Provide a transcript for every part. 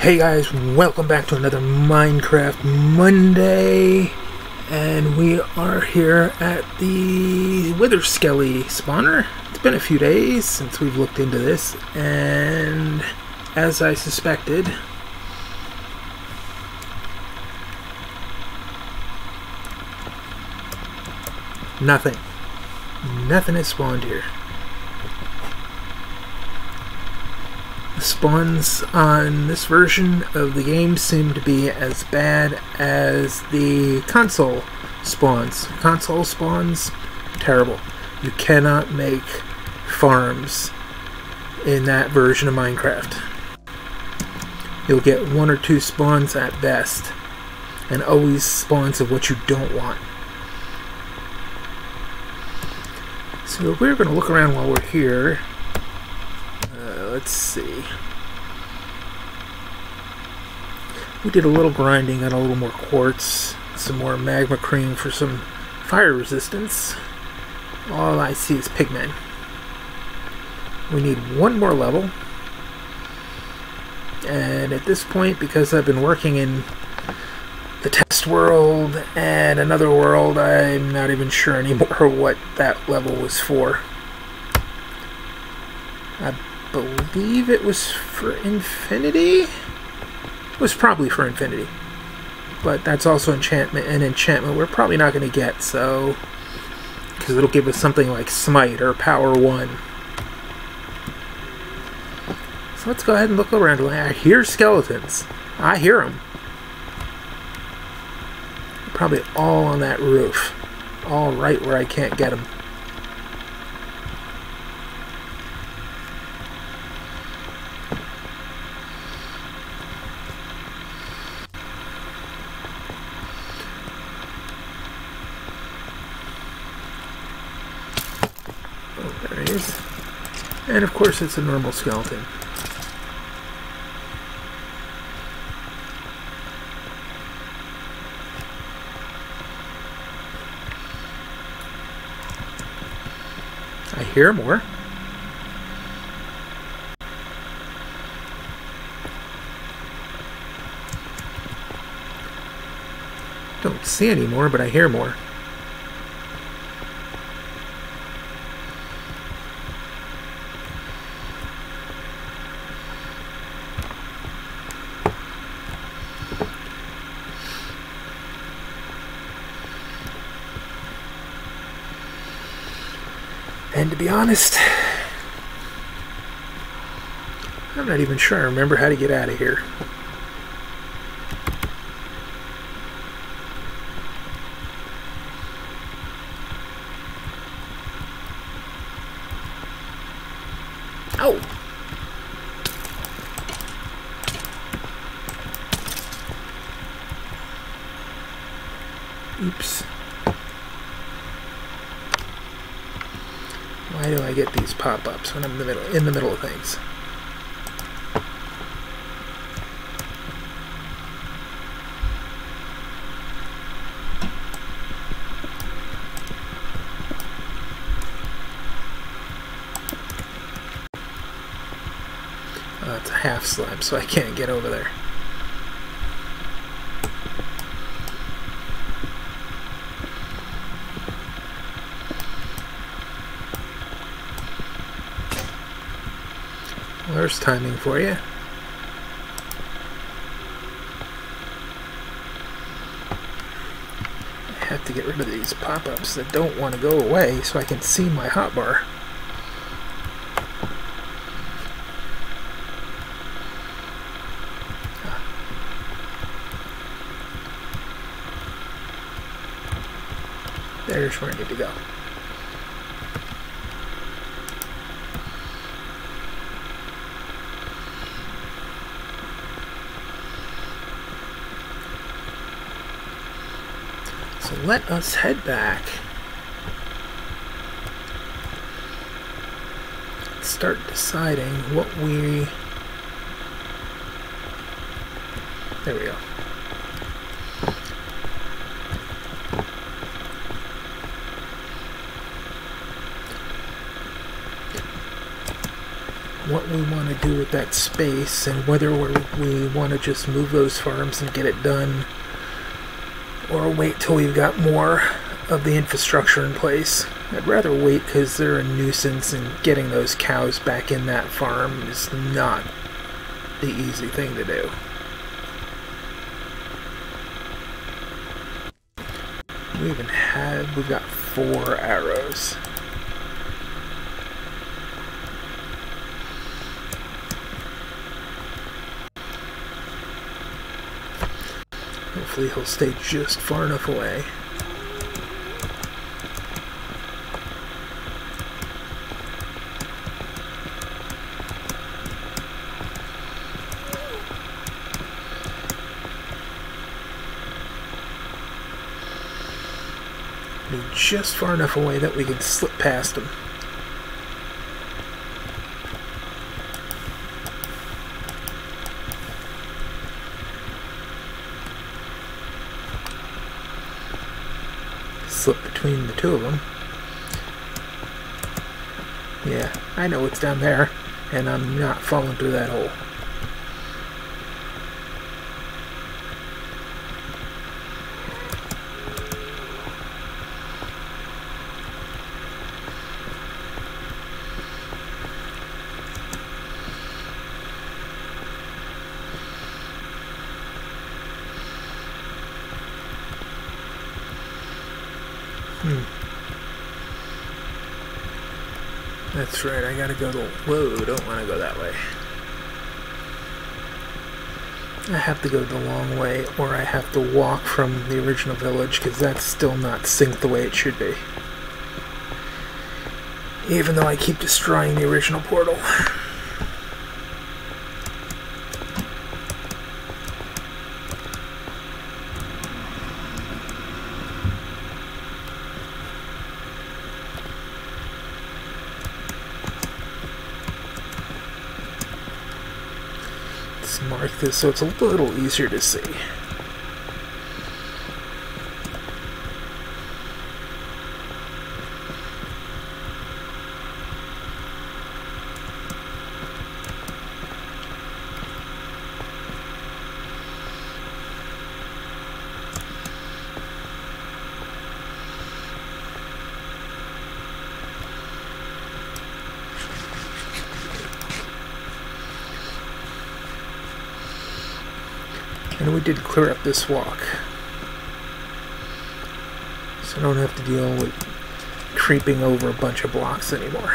Hey guys, welcome back to another Minecraft Monday, and we are here at the Wither Skelly spawner. It's been a few days since we've looked into this, and as I suspected, nothing has spawned here. The spawns on this version of the game seem to be as bad as the console spawns. Console spawns, terrible. You cannot make farms in that version of Minecraft. You'll get one or two spawns at best, and always spawns of what you don't want. So we're going to look around while we're here. Let's see. We did a little grinding, got a little more quartz, some more magma cream for some fire resistance. All I see is pigmen. We need one more level. And at this point, because I've been working in the test world and another world, I'm not even sure anymore what that level was for. I believe it was for infinity. It was probably for infinity, but that's also enchantment, and enchantment we're probably not going to get, so because it'll give us something like smite or power 1. So let's go ahead and look around. I hear skeletons. I hear them. Probably all on that roof, all right where I can't get them. There he is. And of course it's a normal skeleton. I hear more. Don't see any more, but I hear more. And to be honest, I'm not even sure I remember how to get out of here. Oh! Oops. Why do I get these pop-ups when I'm in the middle of things? It's a half slab, so I can't get over there. Well, there's timing for you. I have to get rid of these pop-ups that don't want to go away so I can see my hotbar. There's where I need to go. So let us head back. Start deciding what we... There we go. What we want to do with that space and whether we want to just move those farms and get it done or wait till we've got more of the infrastructure in place. I'd rather wait because they're a nuisance, and getting those cows back in that farm is not the easy thing to do. We've got 4 arrows. Hopefully he'll stay just far enough away. Just far enough away that we can slip past him. Slip between the two of them. Yeah, I know what's down there, and I'm not falling through that hole. That's right, I gotta go the... Whoa, don't want to go that way. I have to go the long way, or I have to walk from the original village, because that's still not synced the way it should be. Even though I keep destroying the original portal. Mark this so it's a little easier to see. And we did clear up this walk, so I don't have to deal with creeping over a bunch of blocks anymore.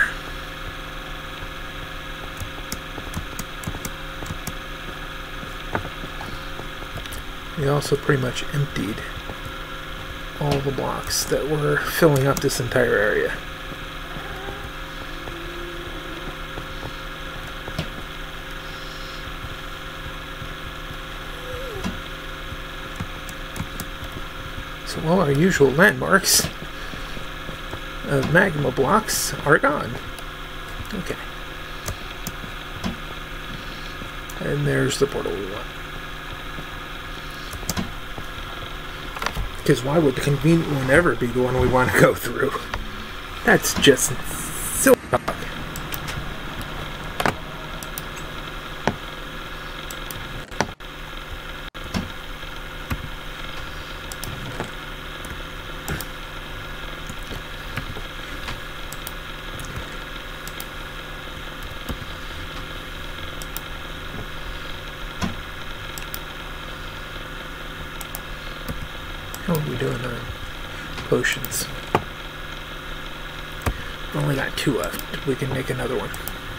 We also pretty much emptied all the blocks that were filling up this entire area. So all our usual landmarks of magma blocks are gone. Okay. And there's the portal we want. Because why would the convenient one ever be the one we want to go through? That's just silly talk. How are we doing on potions? We've only got 2 left. We can make another one.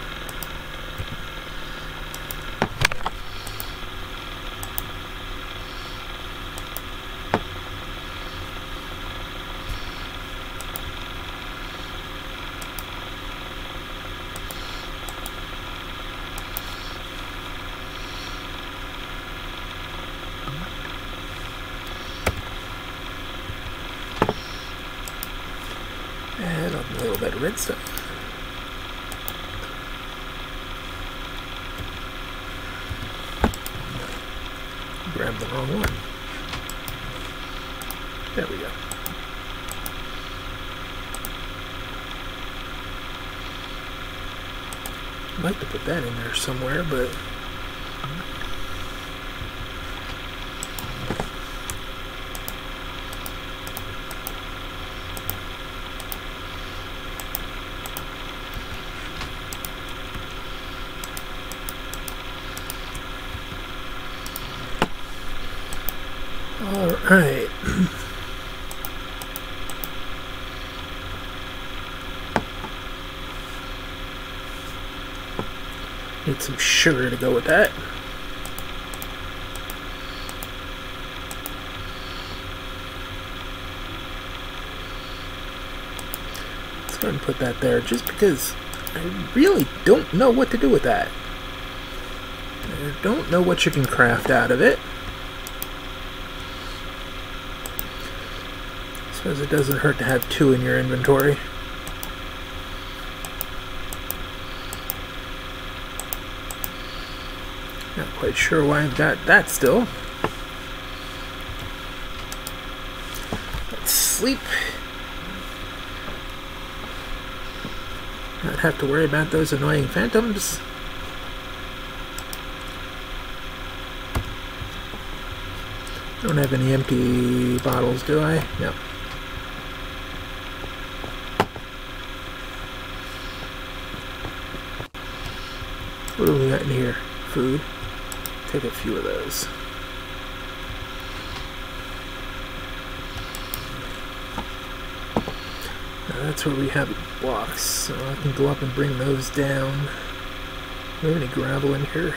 And a little bit of redstone. Grab the wrong one. There we go. I'd like to put that in there somewhere, but all right. Need some sugar to go with that. Let's go ahead and put that there, just because I really don't know what to do with that. I don't know what you can craft out of it. I suppose it doesn't hurt to have 2 in your inventory. Not quite sure why I've got that still. Let's sleep. Not have to worry about those annoying phantoms. Don't have any empty bottles, do I? No. What do we got in here? Food. Take a few of those. Now that's where we have blocks, so I can go up and bring those down. Do we have any gravel in here?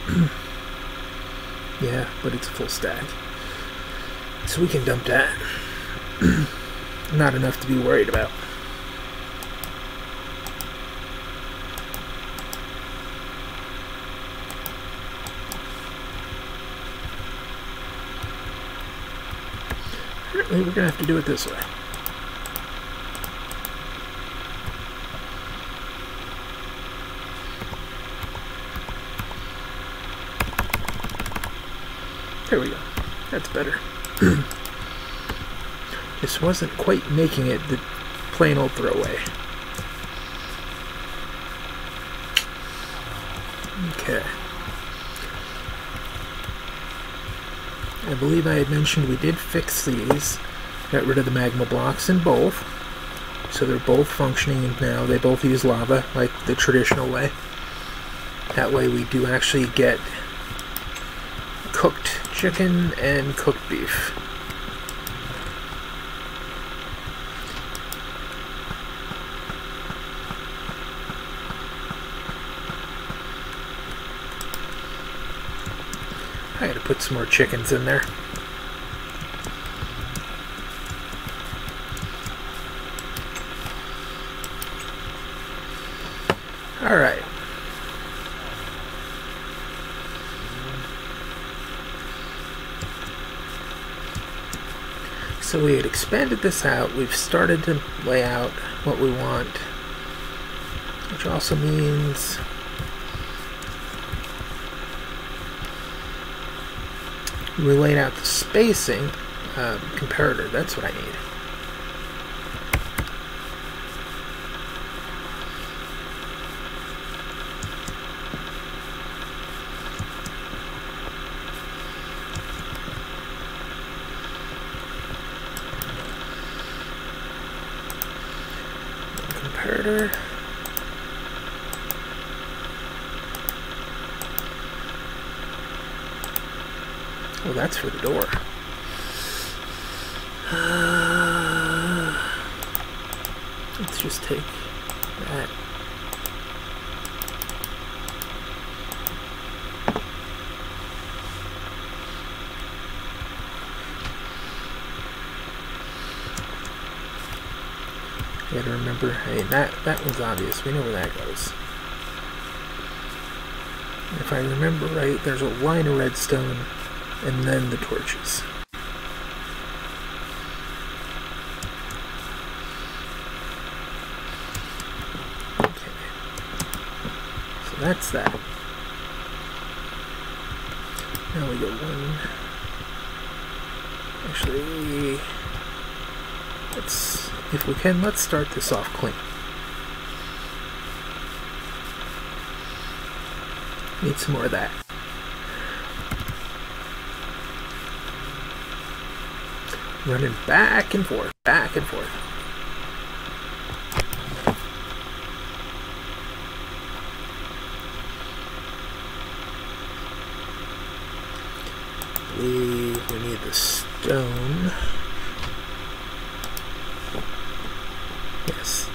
Yeah, but it's a full stack. So we can dump that. Not enough to be worried about. Apparently we're going to have to do it this way. There we go. That's better. This wasn't quite making it the plain old throwaway. Okay. I believe I had mentioned we did fix these. Got rid of the magma blocks in both. So they're both functioning now. They both use lava like the traditional way. That way we do actually get cooked chicken and cooked beef. I gotta put some more chickens in there. Alright. So we had expanded this out. We've started to lay out what we want, which also means we laid out the spacing. Comparator, that's what I need. Comparator. Oh, that's for the door. Let's just take that. You gotta remember, hey, that one's obvious. We know where that goes. If I remember right, there's a line of redstone and then the torches. Okay. So that's that. Now we go one. Actually, if we can, let's start this off clean. Need some more of that. Running back and forth, back and forth. I believe we need the stone. Yes.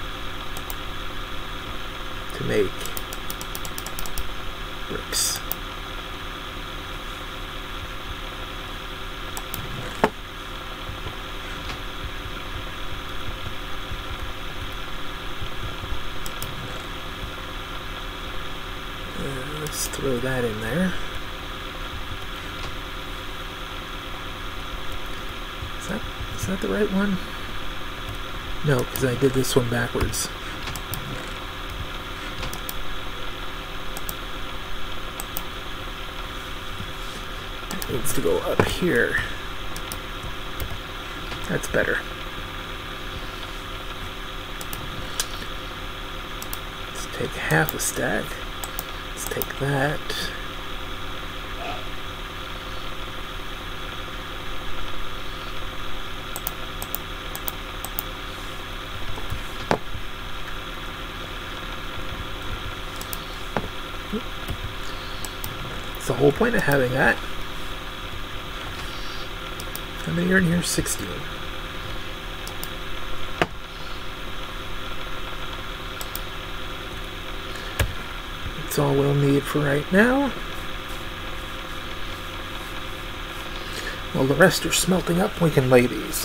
To make bricks. Let's throw that in there. Is that the right one? No, because I did this one backwards. It needs to go up here. That's better. Let's take half a stack. Let's take that. That's the whole point of having that. How many are in here? 16. That's all we'll need for right now. While the rest are smelting up, we can lay these.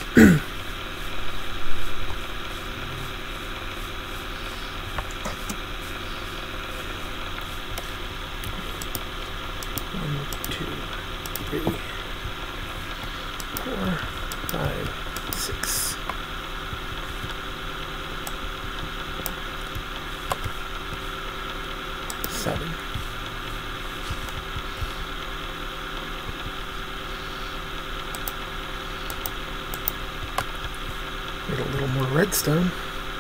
7. Need a little more redstone.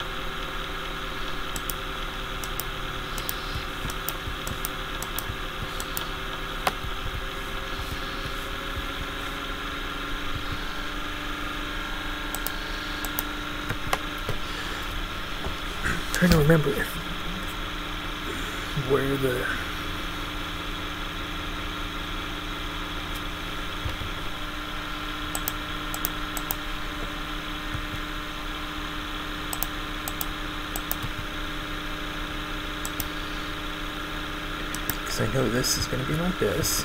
Trying to remember where the because I know this is going to be like this.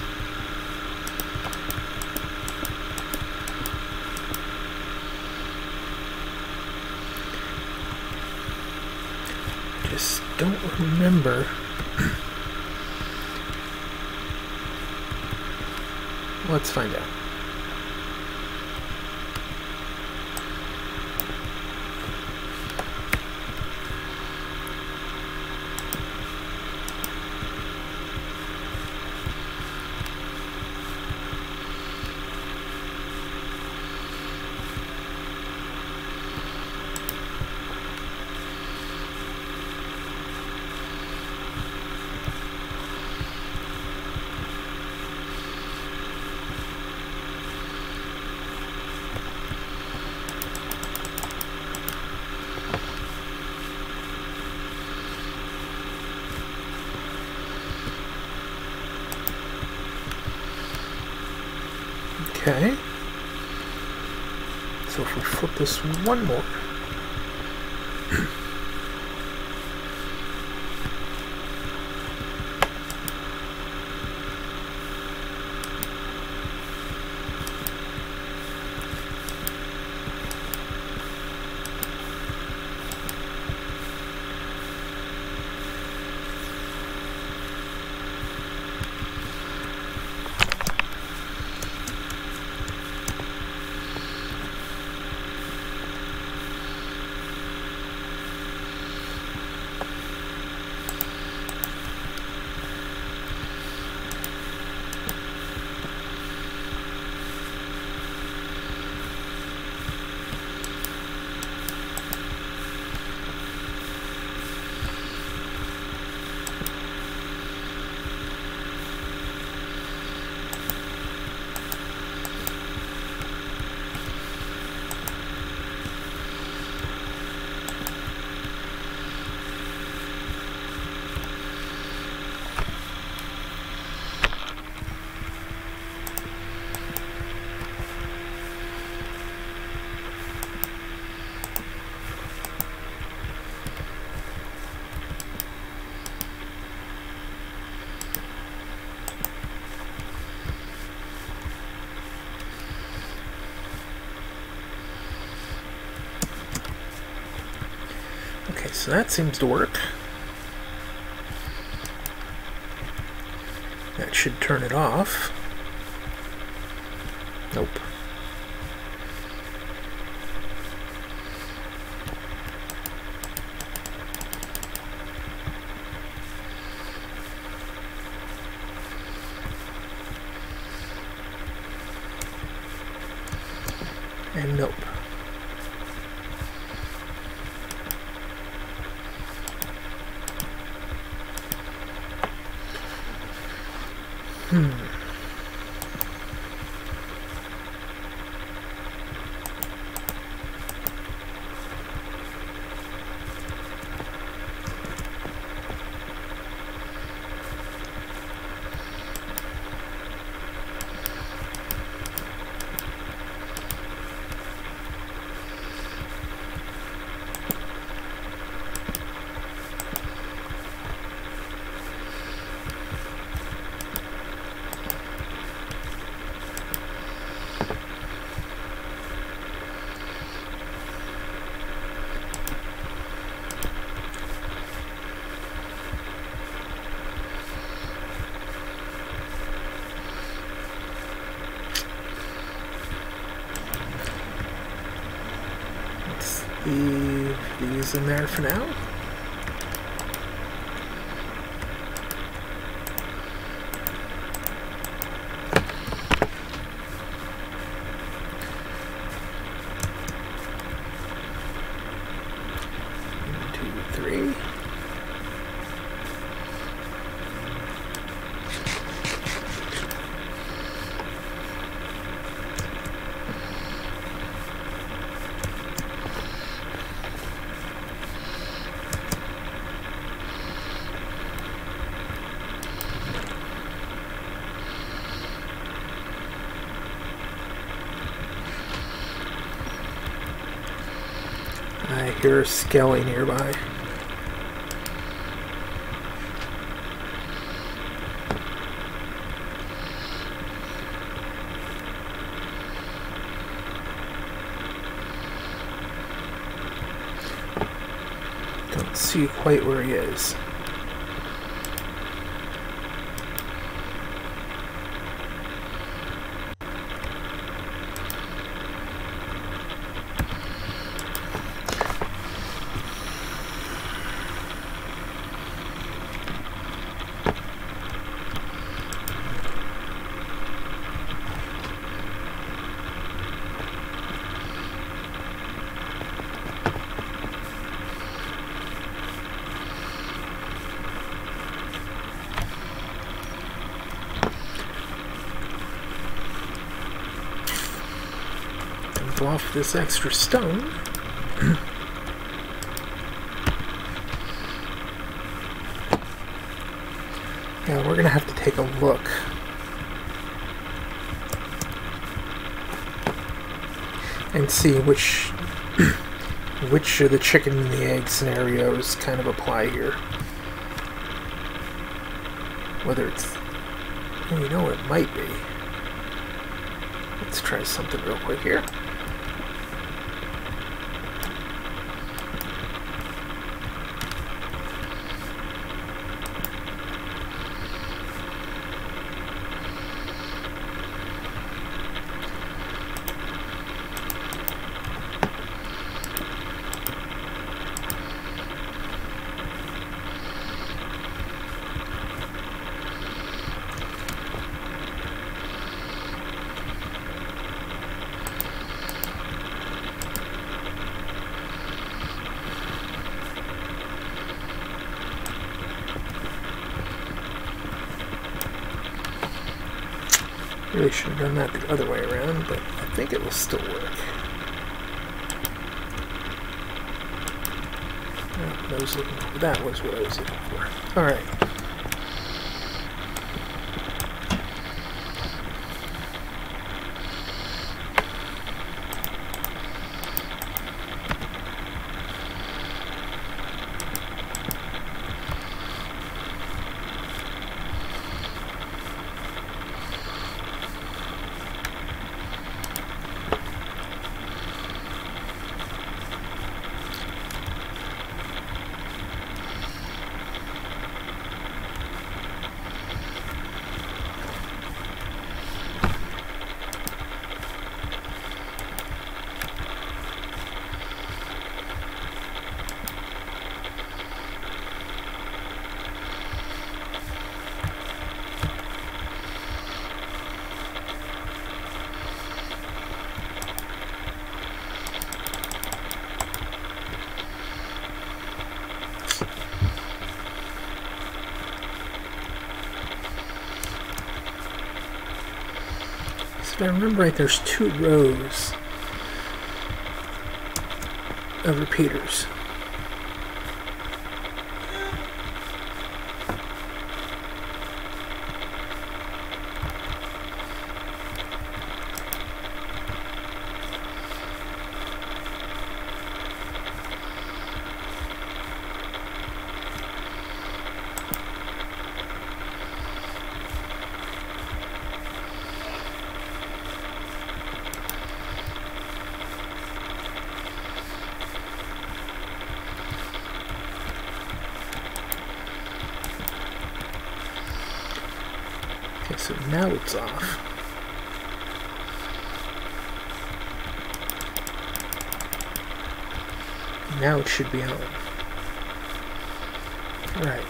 Just don't remember. Let's find out. Okay, so if we flip this one more, Okay, so that seems to work. That should turn it off. Nope. And nope. Leave these in there for now. One, two, three. I hear a skelly nearby. Don't see quite where he is. Off this extra stone. Yeah, we're gonna have to take a look and see which of the chicken and the egg scenarios kind of apply here. Whether it's, well, you know what it might be. Let's try something real quick here. Really should have done that the other way around, but I think it will still work. That was what I was looking for. Alright. if I remember right, there's 2 rows of repeaters. Okay, so now it's off. Now it should be on. Right.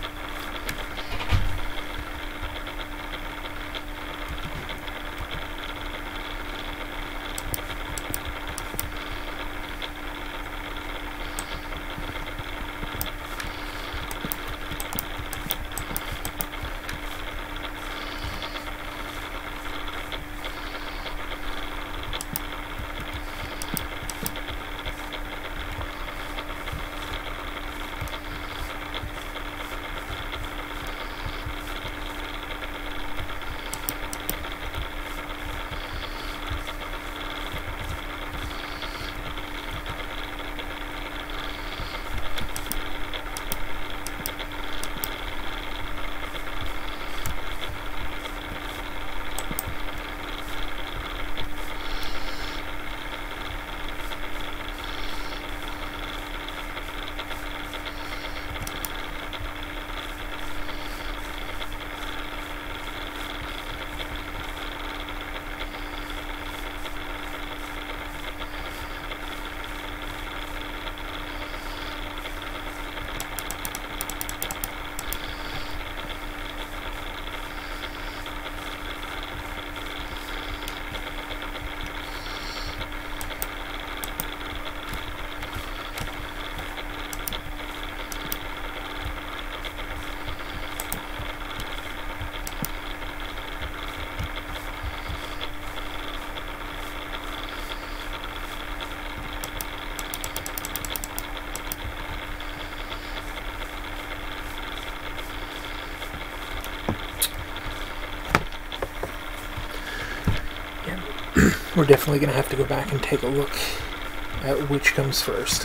We're definitely going to have to go back and take a look at which comes first.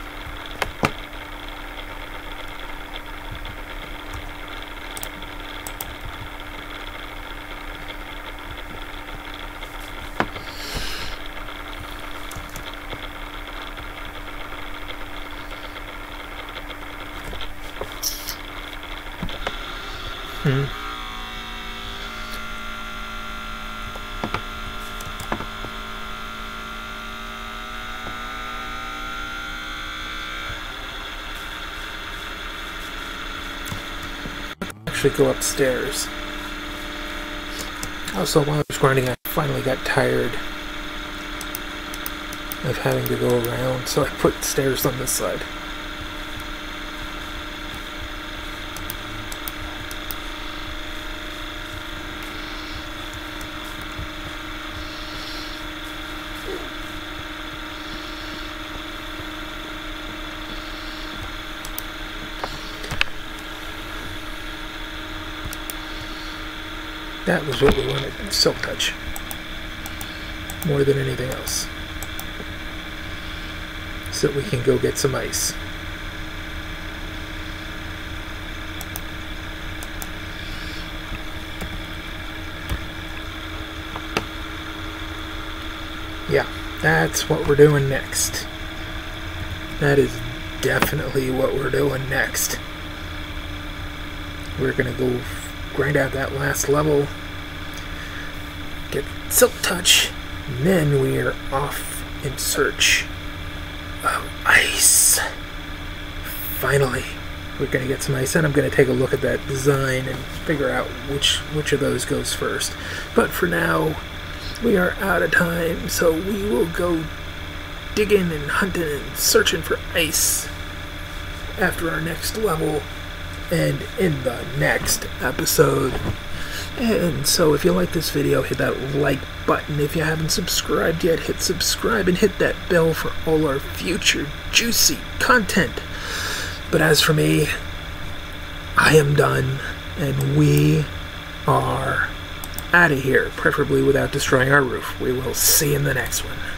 Actually go upstairs. Also, while I was grinding, I finally got tired of having to go around, so I put stairs on this side. That was what we wanted, silk touch, more than anything else, so that we can go get some ice. Yeah, that's what we're doing next. That is definitely what we're doing next. We're gonna go grind out that last level, get silk touch, and then we are off in search of ice. Finally, we're gonna get some ice, and I'm gonna take a look at that design and figure out which of those goes first. But for now, we are out of time, so we will go digging and hunting and searching for ice after our next level and in the next episode. And so if you like this video, hit that like button. If you haven't subscribed yet, hit subscribe and hit that bell for all our future juicy content. But as for me, I am done, and we are out of here, preferably without destroying our roof. We will see you in the next one.